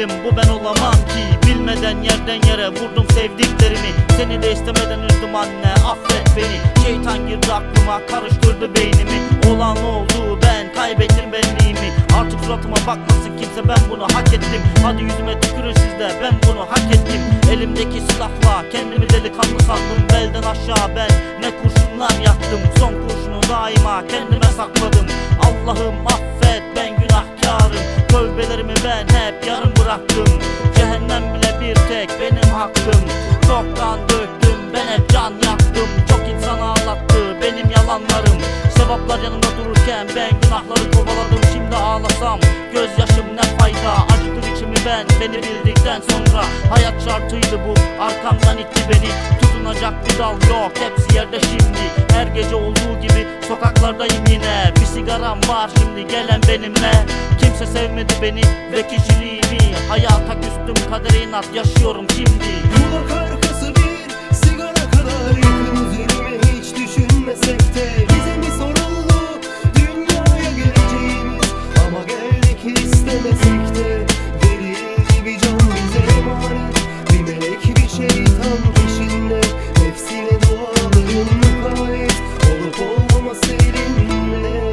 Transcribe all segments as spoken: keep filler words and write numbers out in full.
değilim, bu ben olamam ki. Bilmeden yerden yere vurdum sevdiklerimi. Seni de istemeden üzdüm anne, affet beni. Şeytan girdi aklıma, karıştırdı beynimi. Olan oldu, ben kaybettim benliğimi. Artık suratıma bakmasın kimse, ben bunu hak ettim. Hadi yüzüme tükürün siz de, ben bunu hak ettim. Elimdeki silahla kendimi delikanlı sandım. Belden aşağı ben ne kurşunlar yaktım. Son kurşunu daima kendime sakladım. Allah'ım affet, ben günahkarım. Tövbelerimi ben hep yarım bıraktım. Cehennem bile bir tek benim hakkım. Çok kan döktüm, ben hep can yaktım. Çok insan ağlattı benim yalanlarım. Sevaplar yanımda dururken ben günahları kovaladım. Şimdi ağlasam gözyaşım ne fayda. Acıtır içimi ben, beni bildikten sonra. Hayat şartıydı bu, arkamdan itti beni. Tutunacak bir dal yok, hepsi yerde şimdi. Her gece olduğu gibi sokaklardayım yine. Bir sigaram var şimdi, gelen benimle. Kimse sevmedi beni ve kişiliğimi. Hayata küstüm, kadere inat yaşıyorum şimdi. Kulak arkası bir sigara kadar yakın, üzerime hiç düşünmesek de. Bize mi soruldu dünyaya geleceğimiz, ama geldik istemesek de. Verildi bir can bize emanet, bir melek bir şeytan peşinde. Nefsine duaların mukayyet, olup olmaması elinle.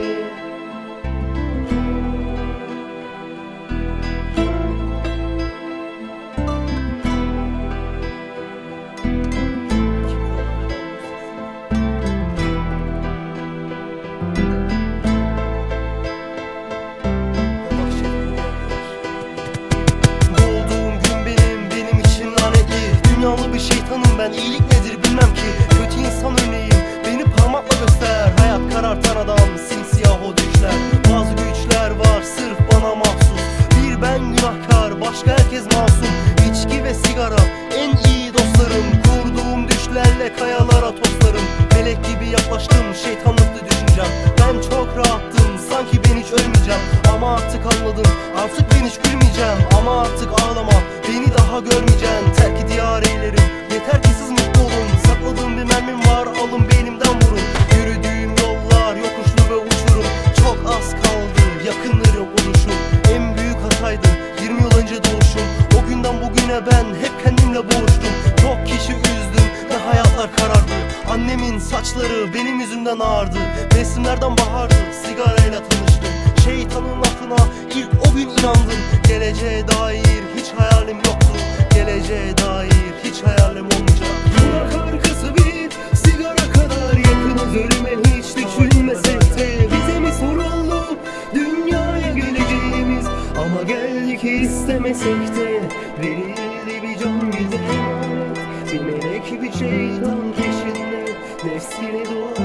Dünyalı bir şeytanım ben, iyilik nedir bilmem ki. Kötü insan örneğim, beni parmakla göster. Hayat karartan adam, simsiyah o düşler. Bazı güçler var sırf bana mahsus. Bir ben günahkar, başka herkes masum. İçki ve sigara en iyi dostlarım. Kurduğum düşlerle kayalara toslarım. Melek gibi yaklaştım, şeytanlıklı düşüncem. Ben çok rahattım, sanki ben hiç ölmeyeceğim. Ama artık anladım, artık ben hiç gülmeyeceğim. Ama artık ağlama, beni daha görmeyeceksin. Terk diyar eylerim, yeter ki siz mutlu olun. Sakladığım bir mermim var, alın beynimden vurun. Yürüdüğüm yollar yokuşlu ve uçurum. Çok az kaldı, yakınlarım oluşum. En büyük hataydı yirmi yıl önce doğuşum. O günden bugüne ben hep kendimle boğuştum. Çok kişi üzdüm ve hayatlar karardı. Annemin saçları benim yüzümden ağardı. Mevsimlerden bahardı, sigarayla tanıştım. Şeytanın lafına ilk o gün inandım. Geleceğe dair hiç hayalim yoktu. Geleceğe dair hiç hayalim olmayacak. Kulak arkası bir sigara kadar yakınız, ölüme hiç düşünmesek de. Bize mi soruldu dünyaya geleceğimiz, ama geldik istemesek de. Verildi bir can bize emanet, bir melek bir şeytan peşinde. Nefsine dua